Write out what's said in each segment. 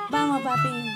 Vamos, papi.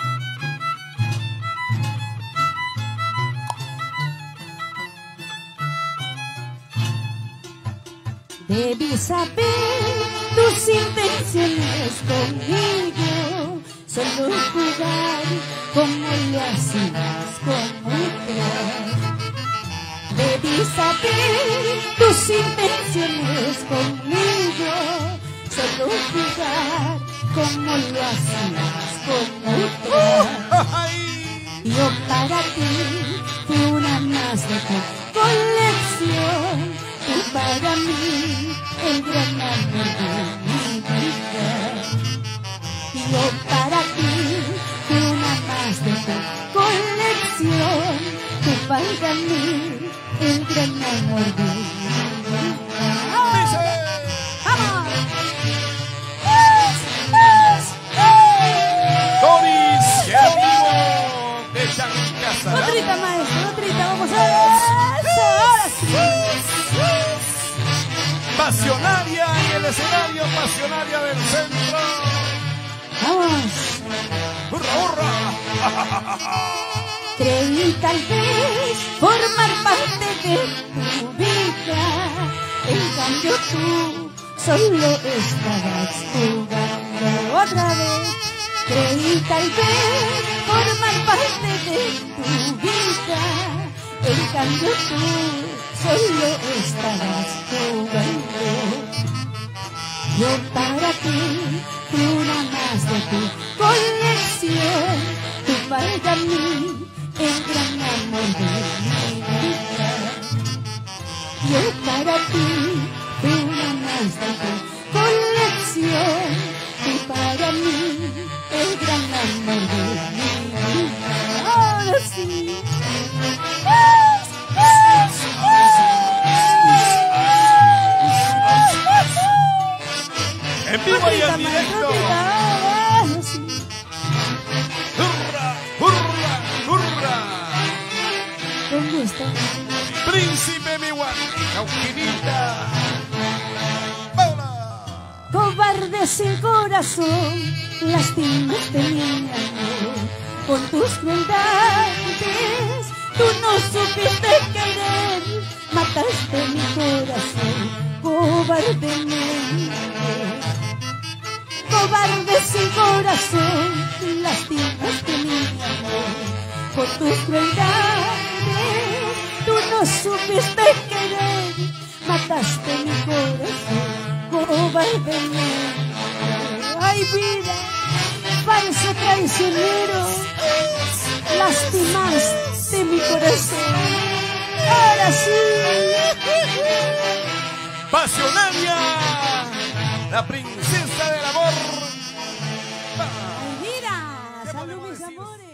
Debí saber tus intenciones conmigo, solo jugar como lo hacías con otras. Debí saber tus intenciones conmigo, solo jugar como lo hacías con otras. Yo para ti fui una más de tu colección. Y para mí, el gran amor de mi vida. Yo para ti, fui una más de tu colección. Tú para mí, el gran amor de mi vida. ¡Vamos! Doris Jerónimo de Chancasa. Otrita, maestro, otrita, vamos a ver. Ahora sí. Pasionaria en el escenario, pasionaria del centro. Vamos. ¡Hurra, hurra! Creí tal vez formar parte de tu vida, en cambio tú solo estabas jugando otra vez. Creí tal vez formar parte de tu vida, en cambio tú solo estabas jugando. Yo para ti fui una más de tu colección. Tú para mí el gran amor de mi vida. Yo para ti fui una más de tu colección. Tú para mí el gran amor de mi vida. Ahora sí. En vivo y en directo. ¡Hurra, hurra, hurra! Con gusto. Príncipe Miwan, Cauquinita. ¡Hola! Cobarde sin corazón, lastimaste mi amor. Con tus crueldades, tú no supiste querer. Mataste mi corazón, cobardemente. Cobarde sin corazón, lastimaste mi amor. Por tus crueldades, tú no supiste querer. Mataste mi corazón, cobardemente. Ay, vida, falso traicionero, lastimaste mi corazón. Ahora sí. Pasionaria, la princesa del amor. Ay, mira, salud mis amores.